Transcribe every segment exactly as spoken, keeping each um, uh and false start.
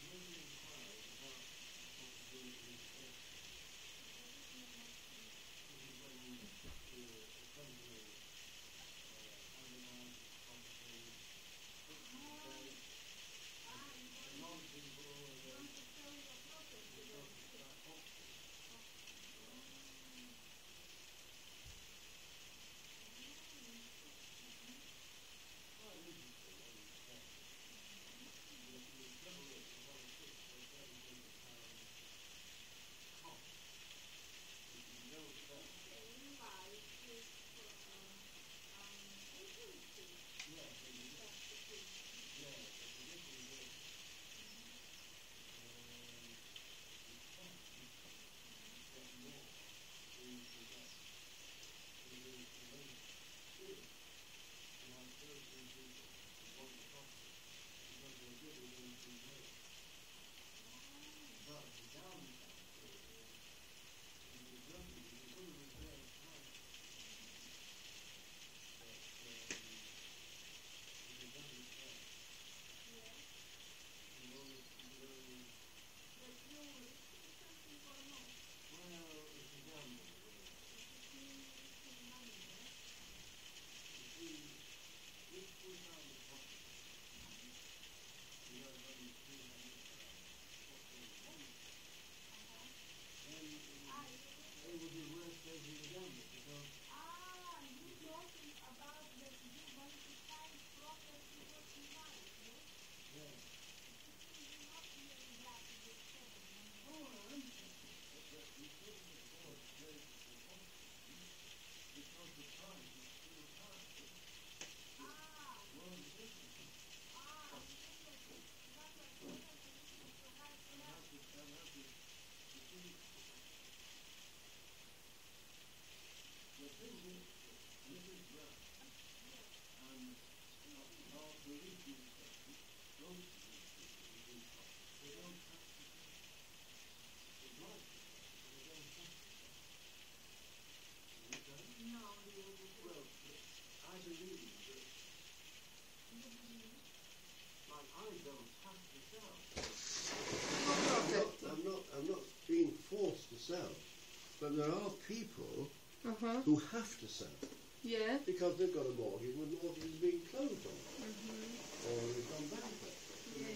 I'm not, I'm not being forced to sell, but there are people Uh-huh. who have to sell Yeah. because they've got a mortgage when the mortgage is being closed on, Mm-hmm. or they've gone bankrupt. Yeah.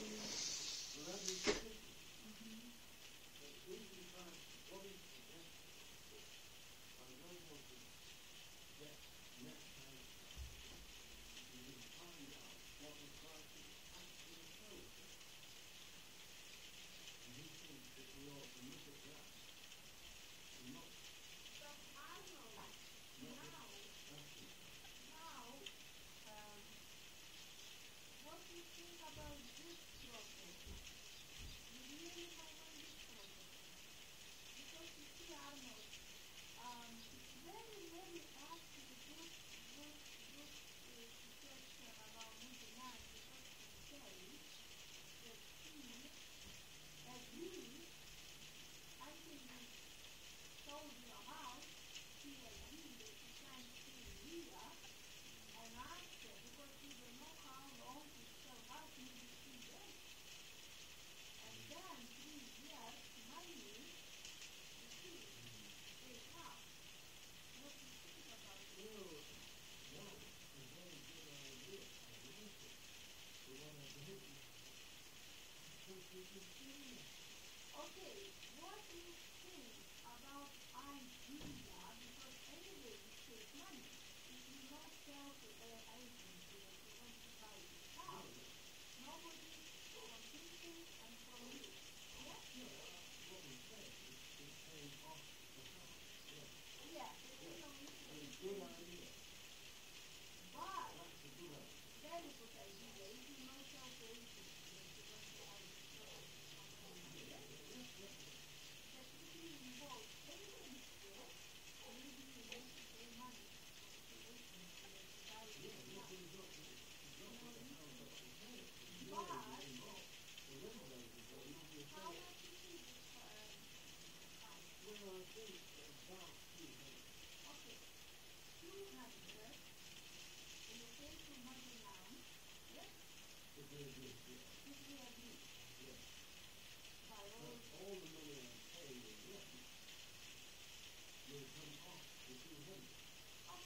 So that is the thing. But if you find what is the best practice, I'm going to get net price, you can find out what the price is actually sold for. And he thinks that we ought to look at that and not, But Arnold, not now, asking. now, um, what do you think about this property?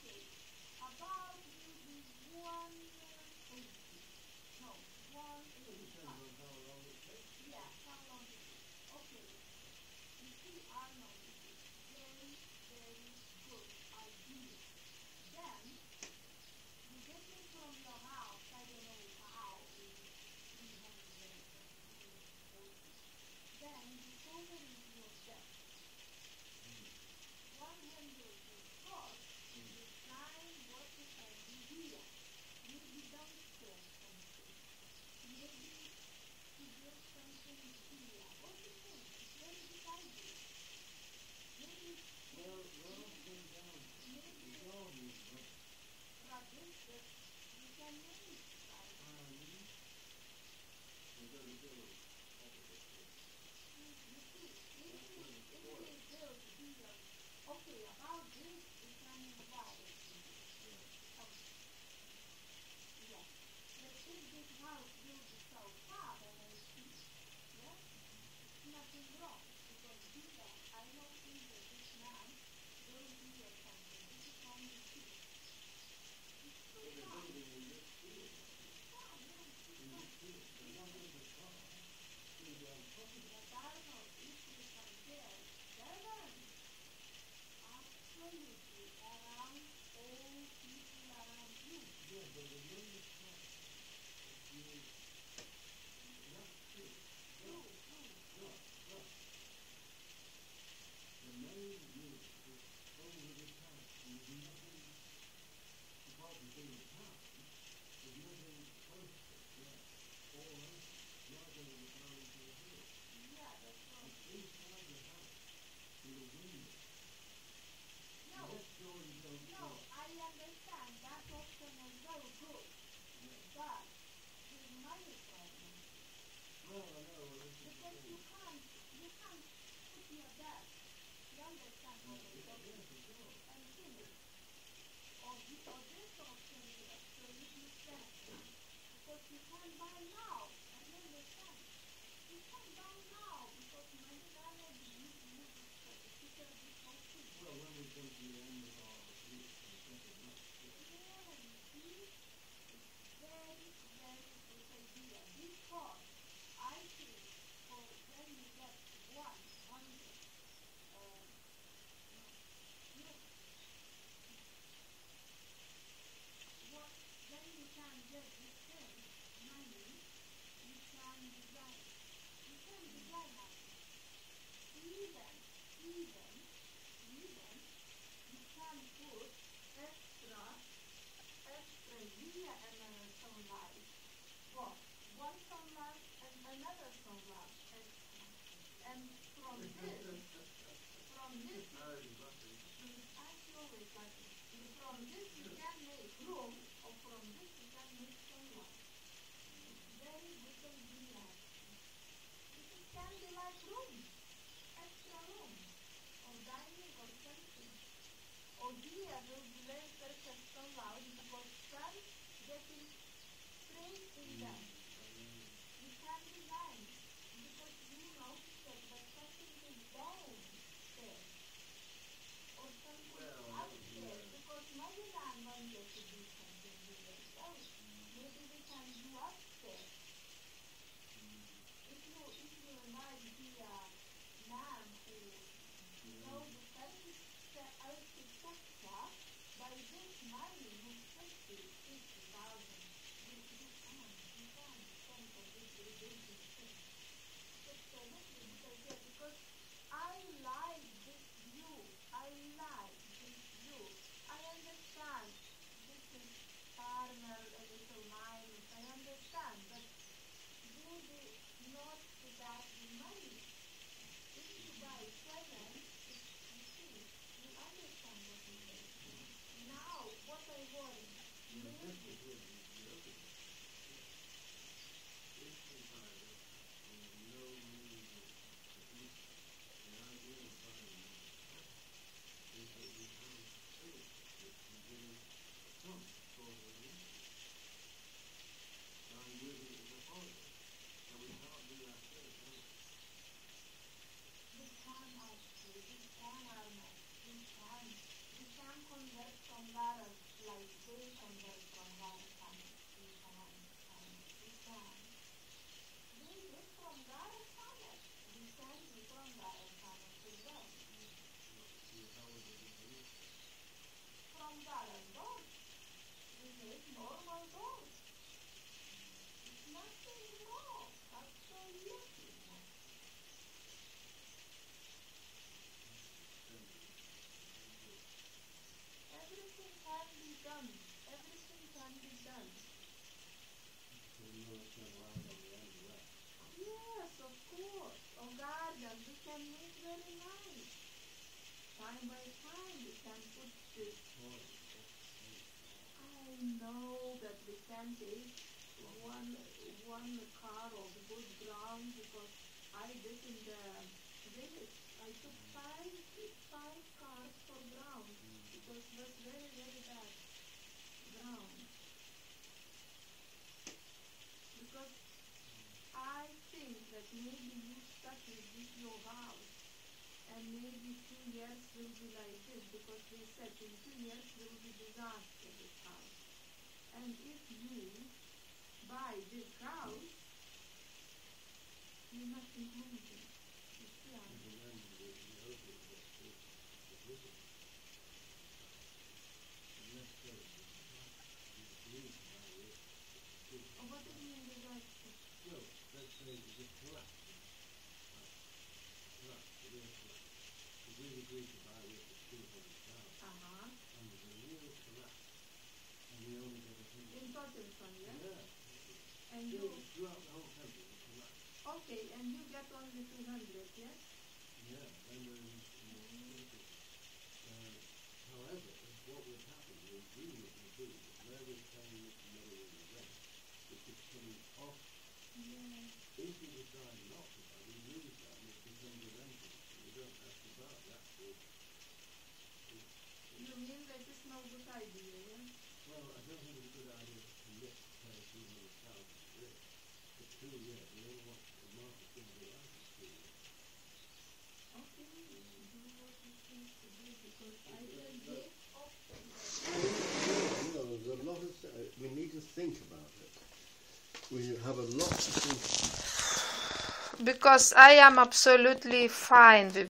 Okay. About maybe one, uh, eighty. No, one It depends eighty-five. on how long it takes. Yeah, how long it is. Okay. You see, Arnold, this is very, very good idea. Then, you get me from your house, I don't know how, maybe three hundred forty. Then, you go over into your desk. one hundred will cost, you decide what you can do here. Maybe downstairs something. Maybe to build something here. What do you think? It's very good idea. Maybe, Well, well, come down. maybe, The dog is right. Rajesh, that you can manage, right? Um, we're gonna do it. You see, if we, if we build here, okay, about this, we can invite it. Yeah. Okay. Yeah. But if this house built itself up and I see, yeah, nothing wrong. Because here, I don't think that this man will be or something. This is only two. It's So too the far. building in this field, Yeah, yeah, it's too in far. this field, the one in the car, is on top of it. But Arnold, if you compare seven, absolutely around all people around you. Yeah, but the one in the car, is not true. True, No, true. no, no. The main unit is over the town. There's nothing, apart from being a town, there's nothing close to it, yeah. All over, right over the town into the hill. Yeah, that's right. It's inside the house, in the window. No, Next door you don't no, see. I understand that option is very good, Yeah. but there's money problem. Well, I know, well, this is the Because you thing. can't, you can't put your desk, you understand Yeah, what I'm yeah, talking yeah, for sure. and finish. Or, the, or this option is absolutely sensible. Because you can buy now, I understand. You can buy now because money dollar you use it for the future this whole thing. Well, when we come to the end of our week, the second month, yeah. Yeah, you see, it's very, very good idea. Because I think for when you get one hundred, uh, no, look, what, when you can get this thing, money, you can design it. You can design it. Even, even, even, you can put extra, extra here and uh, sunlight. What? One sunlight and another sunlight extra. And from this, from this, Oh, you're lucky. I feel it's like from this you can make room, or from this you can make sunlight. It's very good idea. It can be like room, extra room, or dining or something. Or here will be very perfect sunlight because sun getting straight in them. You can design because you notice that there's something is downstairs or something Well, upstairs yeah. because Magellan wanted to do something here. Well, maybe we can do upstairs. If you if you invite here man who knows the architecture, architecture by this money who fifty fifty thousand, you you can you can spend for this rebuilding thing. It's a really good idea because I like this view. I like this view. I understand this is farmer, a little minus. I understand, but maybe not to that the money. If you buy seven, it's, you see, you understand what I'm saying. Now, what I worry, Yeah, this maybe, is what you look at. This is kind of, you know, really good. The idea of buying this is that you have space that you give some sort of income. Now you're using it as a holiday. And we can't do that here, can we? we can actually, we can, Arnold, we can, we can convert from that from Garden Summit. We send you from Garden Summit as well. From Garden Dog. We make normal dogs. It's nothing wrong. That's so yucky. Everything can be done. Everything can be done. Yes, of course. A garden we can make very nice. Time by time we can put this. I know that we can take one one car of good ground because I did in the village. I took five five cars for ground because it was very very bad ground. Because I think that maybe you start with this your house and maybe two years will be like this because they said in two years will be disaster this house. And if you buy this house, you must include it. You see, I mean. Oh, what do you mean disaster? Well, let's say there's a collapse. Collapse, a real collapse. If we agreed to buy it for two hundred thousand, Uh-huh. and there's a real collapse, and we only get a hundred. In Tottenham, yeah? Yeah. And You you, throughout the whole country, it collapsed. okay, and you get only two hundred, yes? Yeah, and then uh, however, what would happen is we would do where we're paying this money in the rent, which is coming off. Yeah. If we decide not to buy, we lose that and it becomes a rental. We don't have to buy that. For, You mean that it's no good idea, yeah? well, I don't think it's a good idea to commit to pay two hundred thousand a year for two years. We don't want the market to be like it two years. Okay, do what you think to do because I can give options. You know, there's a lot of. Uh, we need to think about it. We have a lot to think about. Because I am absolutely fine with